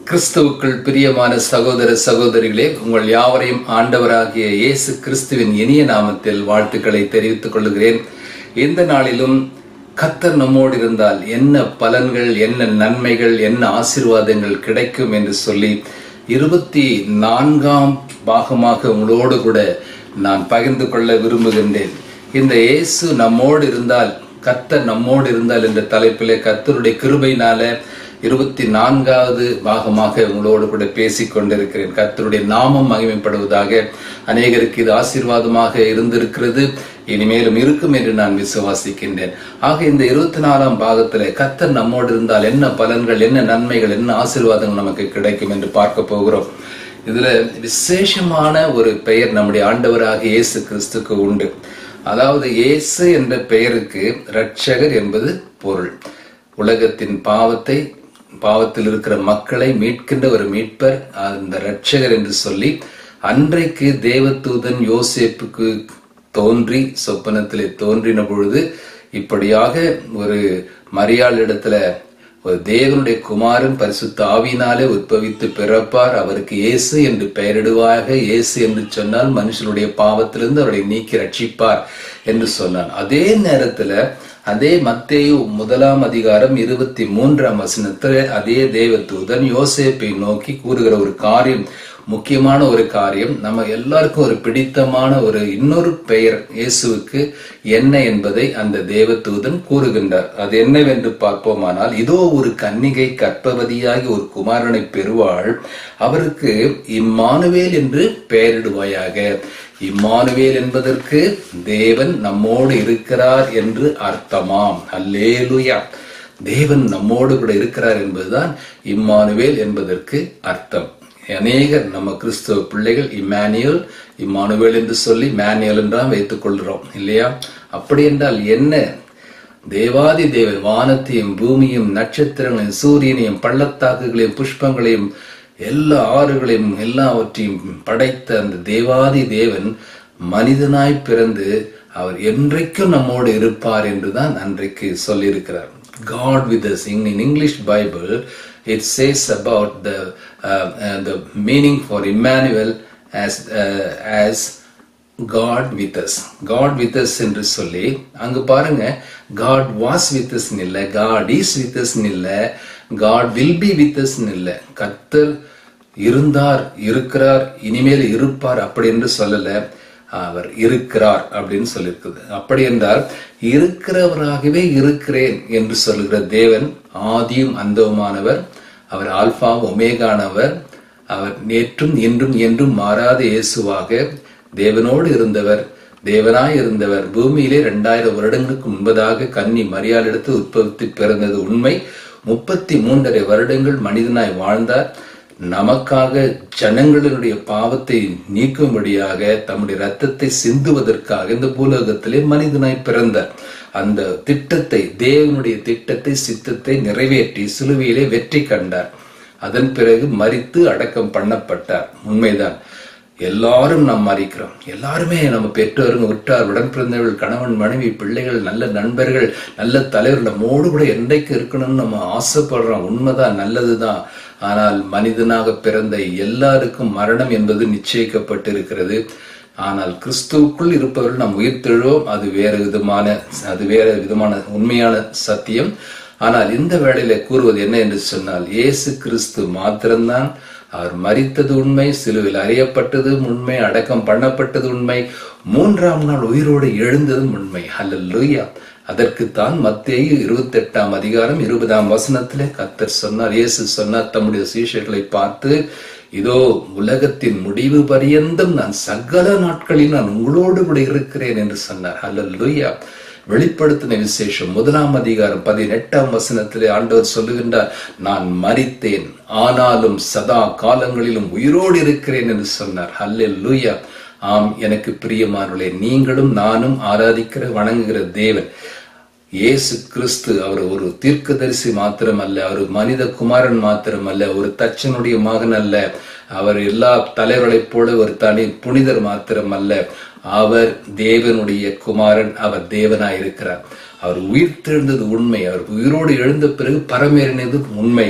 கிறிஸ்துவுக்குள் பிரியமான சகோதர சகோதரிகளே, உங்கள் யாவரையும் ஆண்டவராகிய இயேசு கிறிஸ்துவின் இனிய நாமத்தில் வாழ்த்துக்களை தெரிவித்துக் கொள்கிறேன். இந்த நாளிலும் கர்த்தர் நம்மோடு இருந்தால் என்ன பலன்கள், என்ன நன்மைகள், என்ன ஆசீர்வாதங்கள் கிடைக்கும் என்று சொல்லி 24ஆம் பாகமாக உங்களோடு கூட நான் பகிர்ந்து கொள்ள விரும்புகின்றேன். இந்த இயேசு நம்மோடு இருந்தால், கர்த்தர் நம்மோடு இருந்தால் என்ற தலைப்பிலே கர்த்தருடைய கிருபையினால 24வது பாகமாக உங்களோடு கூட பேசிக் கொண்டிருக்கிறேன். கர்த்தருடைய நாமம் மகிமைப்படுவதாக. அநேகருக்கு இது ஆசீர்வாதமாக இருந்திருக்கிறது, இனிமேலும் இருக்கும் என்று நான் விசுவாசிக்கின்றேன். ஆக இந்த 24ஆம் பாகத்துல கர்த்தர் நம்மோடு இருந்தால் என்ன பலன்கள், என்ன நன்மைகள், என்ன ஆசீர்வாதங்கள் நமக்கு கிடைக்கும் என்று பார்க்க போகிறோம். இதுல விசேஷமான ஒரு பெயர் நம்முடைய ஆண்டவராக இயேசு கிறிஸ்துக்கு உண்டு. அதாவது இயேசு என்ற பெயருக்கு இரட்சகர் என்பது பொருள். உலகத்தின் பாவத்தில் இருக்கிற மக்களை மீட்கின்ற ஒரு மீட்பர், அந்த இரட்சகர் என்று சொல்லி அன்றைக்கு தேவதூதன் யோசேப்புக்கு தோன்றி சொப்பனத்திலே தோன்றின பொழுது இப்படியாக ஒரு மரியாள் இடத்துல ஒரு தேவனுடைய குமாரன் பரிசுத்த ஆவியினாலே உற்பவித்து பிறப்பார், அவருக்கு இயேசு என்று பெயரிடுவாயாக. இயேசு என்று சொன்னால் மனுஷனுடைய பாவத்திலிருந்து அவரை நீக்கி ரட்சிப்பார் என்று சொன்னான். அதே நேரத்துல அதே மத்தேயு 1ஆம் அதிகாரம் 23ஆம் வசனத்துல அதே தேவதூதன் யோசேப்பை நோக்கி கூறுகிற ஒரு காரியம், முக்கியமான ஒரு காரியம், நம்ம எல்லாருக்கும் ஒரு பிடித்தமான ஒரு இன்னொரு பெயர் இயேசுவுக்கு என்ன என்பதை அந்த தேவதூதன் கூறுகின்றார். அது என்னவென்று பார்ப்போமானால், இதோ ஒரு கன்னிகை கர்ப்பவதியாகி ஒரு குமாரனை பெறுவாள், அவருக்கு இம்மானுவேல் என்று பெயரிடுவாயாக. இம்மானுவேல் என்பதற்கு தேவன் நம்மோடு இருக்கிறார் என்று அர்த்தமாம். அல்லேலூயா! தேவன் நம்மோடு கூட இருக்கிறார் என்பதுதான் இம்மானுவேல் என்பதற்கு அர்த்தம். அநேகர் நம்ம கிறிஸ்துவ பிள்ளைகள் இம்மானுவேல் என்று சொல்லி மேனுவேல் என்றால் வைத்துக் கொள்கிறோம் இல்லையா? அப்படி என்றால் என்ன? தேவாதி தேவன் வானத்தையும் பூமியும் நட்சத்திரங்களையும் சூரியனையும் பள்ளத்தாக்குகளையும் புஷ்பங்களையும் எல்லா ஆறுகளையும் எல்லாவற்றையும் படைத்த அந்த தேவாதி தேவன் மனிதனாய் பிறந்து அவர் என்றைக்கும் நம்மோடு இருப்பார் என்றுதான் அன்றைக்கு சொல்லியிருக்கிறார். God with us. In English Bible it says about the meaning for Emmanuel as God with us. God with us என்று சொல்லி அங்க பாருங்க, God was with us இல்ல, God is with us இல்ல, God will be with us இல்ல. கர்த்தர் இருந்தார், இருக்கிறார், இனிமேல் இருப்பார் அப்படி என்று சொல்லல, அவர் இருக்கிறார் அப்படின்னு சொல்லியிருக்குது. அப்படி என்றால் இருக்கிறவராகவே இருக்கிறேன் என்று சொல்லுகிற தேவன் ஆதியும் அந்தவுமானவர், அவர் ஆல்பா ஒமேகானவர், அவர் நேற்றும் இன்றும் என்றும் மாறாத இயேசுவாக தேவனோடு இருந்தவர், தேவனாய் இருந்தவர். பூமியிலே 2000 வருடங்களுக்கு முன்பதாக கன்னி மரியாள் எடுத்து உற்பத்தி பிறந்தது உண்மை. 33.5 வருடங்கள் மனிதனாய் வாழ்ந்தார். நமக்காக ஜனங்களுடைய பாவத்தை நீக்கும்படியாக தம்முடைய ரத்தத்தை சிந்துவதற்காக இந்த பூலோகத்திலே மனிதனாய் பிறந்தார். அந்த திட்டத்தை, தேவனுடைய திட்டத்தை, சித்தத்தை நிறைவேற்றி சிலுவையிலே வெற்றி கண்டார். அதன் பிறகு மரித்து அடக்கம் பண்ணப்பட்டார். உண்மைதான், எல்லாரும் நாம் மறிக்கிறோம். எல்லாருமே நம்ம பெற்றோருங்க, உற்றார், உடன் பிறந்தவர்கள், கணவன், மனைவி, பிள்ளைகள், நல்ல நண்பர்கள், நல்ல தலைவர் நம்மோடு கூட என்றைக்கு இருக்கணும்னு நம்ம ஆசைப்படுறோம். உண்மைதான், நல்லதுதான். ஆனால் மனிதனாக பிறந்த எல்லாருக்கும் மரணம் என்பது நிச்சயிக்கப்பட்டிருக்கிறது. ஆனால் கிறிஸ்துவுக்குள் இருப்பவர்கள் நாம் உயிர்த்தெழுவோம். அது வேற விதமான உண்மையான சத்தியம். ஆனால் இந்த வேளையில கூறுவது என்ன என்று சொன்னால், இயேசு கிறிஸ்து மாத்திரம்தான். அவர் மரித்தது உண்மை, சிலுவையில் அறியப்பட்டது உண்மை, அடக்கம் பண்ணப்பட்டது உண்மை, 3ஆம் நாள் உயிரோடு எழுந்ததும் உண்மை. ஹல்லேலூயா! அதற்குத்தான் மத்தேயு 28ஆம் அதிகாரம் 20ஆம் வசனத்திலே கர்த்தர் சொன்னார், இயேசு சொன்னார் தம்முடைய சீஷர்களை பார்த்து, இதோ உலகத்தின் முடிவு பரியந்தம் நான் சகல நாட்களில் நான் உங்களோடு கூட இருக்கிறேன் என்று சொன்னார். ஹல்லேலூயா! வெளிப்படுத்தின விசேஷம் 1ஆம் அதிகாரம் 18ஆம் வசனத்திலே ஆண்டவர் சொல்லுகின்றார், நான் மரித்தேன் ஆனாலும் சதா காலங்களிலும் உயிரோடு இருக்கிறேன் என்று சொன்னார். ஹல்லேலூயா! ஆம், எனக்கு பிரியமானவர்களே, நீங்களும் நானும் ஆராதிக்கிற வணங்குகிற தேவன் இயேசு கிறிஸ்து, அவர் ஒரு தீர்க்கதரிசி மாத்திரமல்ல, அவர் மனித குமாரன் மாத்திரமல்ல, ஒரு தச்சனுடைய மகன் அல்ல, அவர் எல்லா தலைவர்களைப் போல ஒரு தனி புனிதர் மாத்திரமல்ல, அவர் தேவனுடைய குமாரன், அவர் தேவனாயிருக்கிறார். அவர் உயிர் தெழுந்தது உண்மை, அவர் உயிரோடு எழுந்த பிறகு பரமேறினது உண்மை.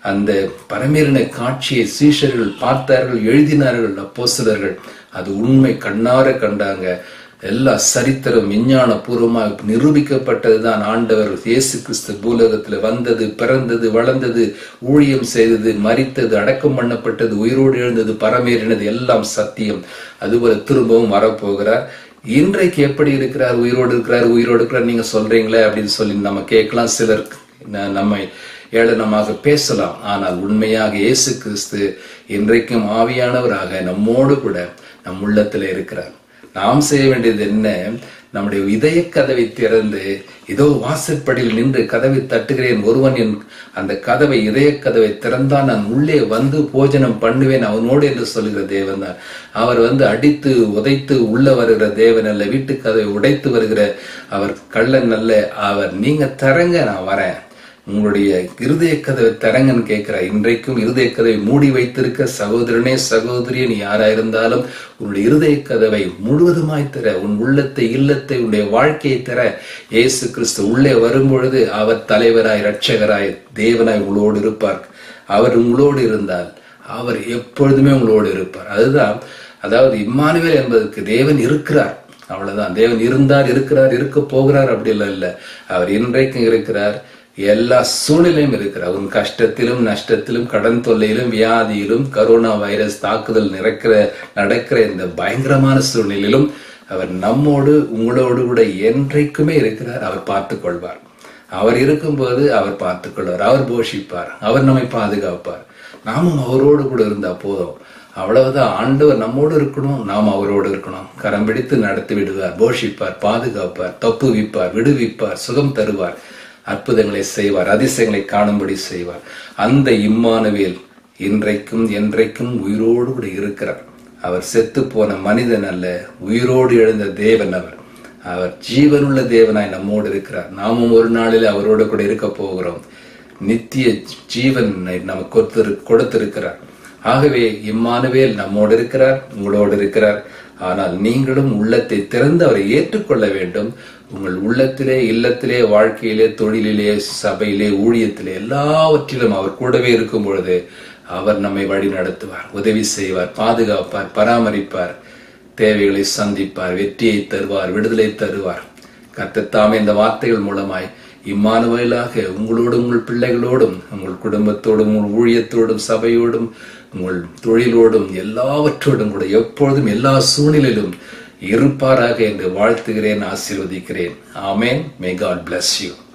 அந்த பரமேறின காட்சியை சீஷர்கள் பார்த்தார்கள், எழுதினார்கள் அப்போஸ்தலர்கள். அது உண்மை, கண்ணார கண்டாங்க. எல்லா சரித்திரம் விஞ்ஞான பூர்வமாக நிரூபிக்கப்பட்டதுதான். ஆண்டவர் இயேசு கிறிஸ்து பூலோகத்துல வந்தது, பிறந்தது, வளர்ந்தது, ஊழியம் செய்தது, மரித்தது, அடக்கம் பண்ணப்பட்டது, உயிரோடு எழுந்தது, பரமேறினது, எல்லாம் சத்தியம். அதுபோல திரும்பவும் வரப்போகிறார். இன்றைக்கு எப்படி இருக்கிறார்? உயிரோடு இருக்கிறார் நீங்க சொல்றீங்களே அப்படின்னு சொல்லி நம்ம கேட்கலாம். சிலர் நம்மை ஏளனமாக பேசலாம். ஆனால் உண்மையாக இயேசு கிறிஸ்து இன்றைக்கும் ஆவியானவராக நம்மோடு கூட நம் உள்ளத்துல இருக்கிறார். நாம் செய்ய வேண்டியது என்ன? நம்முடைய இதய கதவை திறந்து, இதோ வாசற்படியில் நின்று கதவை தட்டுகிறேன், ஒருவன் என் அந்த கதவை, இதய கதவை திறந்தான், நான் உள்ளே வந்து போஜனம் பண்ணுவேன் அவனோடு என்று சொல்லுகிற தேவன் தான். அவர் அடித்து உதைத்து உள்ள வருகிற தேவன் அல்ல, வீட்டு கதவை உடைத்து வருகிற அவர் கள்ளன் அல்ல. அவர் நீங்க தரங்க, நான் வரேன், உங்களுடைய இருதய கதவை தரங்கன்னு கேட்கிறார். இன்றைக்கும் இருதய கதவை மூடி வைத்திருக்க சகோதரனே, சகோதரியே, நீ யாராயிருந்தாலும் உன்னுடைய இருதய கதவை முழுவதுமாய் தர, உன் உள்ளத்தை, இல்லத்தை, உன்னுடைய வாழ்க்கையை தர. இயேசு கிறிஸ்து உள்ளே வரும்பொழுது அவர் தலைவராய், இரட்சகராய், தேவனாய் உங்களோடு இருப்பார். அவர் உங்களோடு இருந்தால் அவர் எப்பொழுதுமே உங்களோடு இருப்பார். அதுதான், அதாவது இம்மானுவேல் என்பதற்கு தேவன் இருக்கிறார், அவ்வளவுதான். தேவன் இருந்தார், இருக்கிறார், இருக்க போகிறார் அப்படி இல்லை. அவர் இன்றைக்கும் இருக்கிறார், எல்லா சூழ்நிலையும் இருக்கிறார். உன் கஷ்டத்திலும், நஷ்டத்திலும், கடன் தொல்லையிலும், வியாதியிலும், கரோனா வைரஸ் தாக்குதல் நடக்கிற இந்த பயங்கரமான சூழ்நிலையிலும் அவர் நம்மோடு, உங்களோடு கூட என்றைக்குமே இருக்கிறார். அவர் பார்த்துக் கொள்வார். அவர் இருக்கும்போது அவர் பார்த்துக் கொள்வார், அவர் போஷிப்பார், அவர் நம்மை பாதுகாப்பார். நாமும் அவரோடு கூட இருந்தா போதும், அவ்வளவுதான். ஆண்டவர் நம்மோடு இருக்கணும், நாம் அவரோடு இருக்கணும். கரம் பிடித்து நடத்தி விடுவார், போஷிப்பார், பாதுகாப்பார், தப்புவிப்பார், விடுவிப்பார், சுகம் தருவார், அற்புதங்களை செய்வார், அதிசயங்களை காணும்படி செய்வார். அந்த இம்மானுவேல் இன்றைக்கும் என்றைக்கும் உயிரோடு கூட இருக்கிறார். அவர் செத்து போன மனிதன் அல்ல, உயிரோடு எழுந்த தேவன். அவர் ஜீவனுள்ள தேவனாய் நம்மோடு இருக்கிறார். நாமும் ஒரு நாளில் அவரோடு கூட இருக்க போகிறோம். நித்திய ஜீவன் நமக்கு கொடுத்திருக்கிறார். ஆகவே இம்மானுவேல் நம்மோடு இருக்கிறார், உங்களோடு இருக்கிறார். ஆனால் நீங்களும் உள்ளத்தை திறந்து அவரை ஏற்றுக்கொள்ள வேண்டும். உங்கள் உள்ளத்திலே, இல்லத்திலே, வாழ்க்கையிலே, தொழிலிலே, சபையிலே, ஊழியத்திலே, எல்லாவற்றிலும் அவர் கூடவே இருக்கும் பொழுது அவர் நம்மை வழி நடத்துவார், உதவி செய்வார், பாதுகாப்பார், பராமரிப்பார், தேவைகளை சந்திப்பார், வெற்றியை தருவார், விடுதலை தருவார். கர்த்தர் இந்த வார்த்தைகள் மூலமாய் இம்மானுவேலாக உங்களோடும், உங்கள் பிள்ளைகளோடும், உங்கள் குடும்பத்தோடும், உங்கள் ஊழியத்தோடும், சபையோடும், உங்கள் தொழிலோடும், எல்லாவற்றோடும் கூட எப்பொழுதும் எல்லா சூழ்நிலையிலும் இருப்பாராக என்று வாழ்த்துகிறேன், ஆசீர்வதிக்கிறேன். ஆமென். May God bless you.